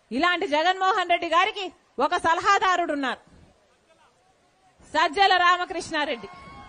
ఇలాంటి జగన్మోహన్ రెడ్డి గారికి ఒక సలహాదారుడు ఉన్నారు, సజ్జల రామకృష్ణారెడ్డి.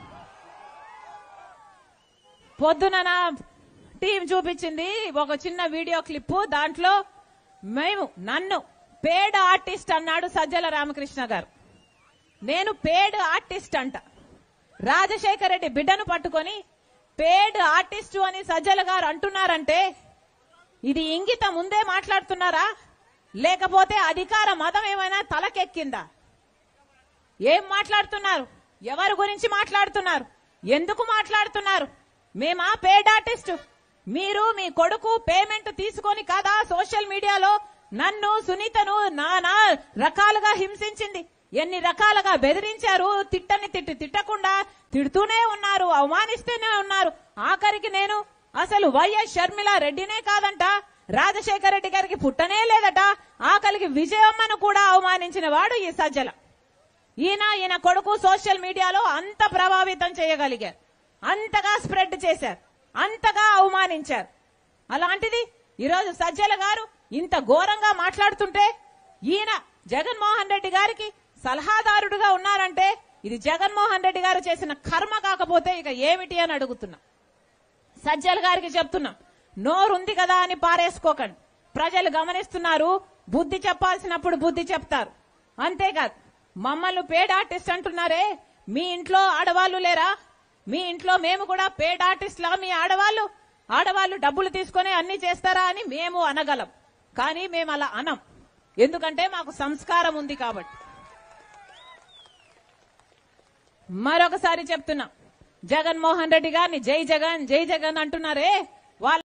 పొద్దున నా టీం చూపించింది ఒక చిన్న వీడియో క్లిప్పు. దాంట్లో నన్ను పేడ్ ఆర్టిస్ట్ అన్నాడు సజ్జల రామకృష్ణ గారు. నేను పేడ్ ఆర్టిస్ట్ అంట. రాజశేఖర రెడ్డి బిడ్డను పట్టుకొని పేడ్ ఆర్టిస్టు అని సజ్జల గారు అంటున్నారంటే ఇది ఇంగితం ముందే మాట్లాడుతున్నారా, లేకపోతే అధికార మదం ఏమైనా తలకెక్కిందా? ఏం మాట్లాడుతున్నారు? ఎవరి గురించి మాట్లాడుతున్నారు? ఎందుకు మాట్లాడుతున్నారు? మేమా పేడ్ ఆర్టిస్టు? మీరు మీ కొడుకు పేమెంట్ తీసుకొని కదా సోషల్ మీడియాలో నన్ను సునీతను నానా రకాలుగా హింసించింది, ఎన్ని రకాలుగా బెదిరించారు. తిట్టకుండా తిడుతూనే ఉన్నారు, అవమానిస్తూనే ఉన్నారు. ఆఖరికి నేను అసలు వైఎస్ షర్మిల రెడ్డినే కాదంట, రాజశేఖర రెడ్డి గారికి పుట్టనే లేదట, ఆఖరికి విజయమ్మను కూడా అవమానించిన వాడు ఈ సజ్జల. ఈయన కొడుకు సోషల్ మీడియాలో అంత ప్రభావితం చేయగలిగారు, అంతగా స్ప్రెడ్ చేశారు, అంతగా అవమానించారు. అలాంటిది ఈరోజు సజ్జల గారు ఇంత ఘోరంగా మాట్లాడుతుంటే ఈయన జగన్మోహన్ రెడ్డి గారికి సలహాదారుడుగా ఉన్నారంటే ఇది జగన్మోహన్ రెడ్డి గారు చేసిన కర్మ కాకపోతే ఇక ఏమిటి అని అడుగుతున్నా. సజ్జల గారికి చెప్తున్నా, నోరుంది కదా అని పారేసుకోకండి. ప్రజలు గమనిస్తున్నారు, బుద్ధి చెప్పాల్సినప్పుడు బుద్ధి చెప్తారు. అంతేకాదు మమ్మల్ని పేడ్ ఆర్టిస్ట్ అంటున్నారే, మీ ఇంట్లో ఆడవాళ్లు లేరా? మీ ఇంట్లో మేము కూడా పేడ్ ఆర్టిస్ట్ లా మీ ఆడవాళ్లు డబ్బులు తీసుకొని అన్ని చేస్తారా అని మేము అనగలం. కానీ మేము అలా అనం, ఎందుకంటే మాకు సంస్కారం ఉంది కాబట్టి. మరొకసారి చెప్తున్నా, జగన్మోహన్ రెడ్డి గారిని జై జగన్ జై జగన్ అంటున్నారే,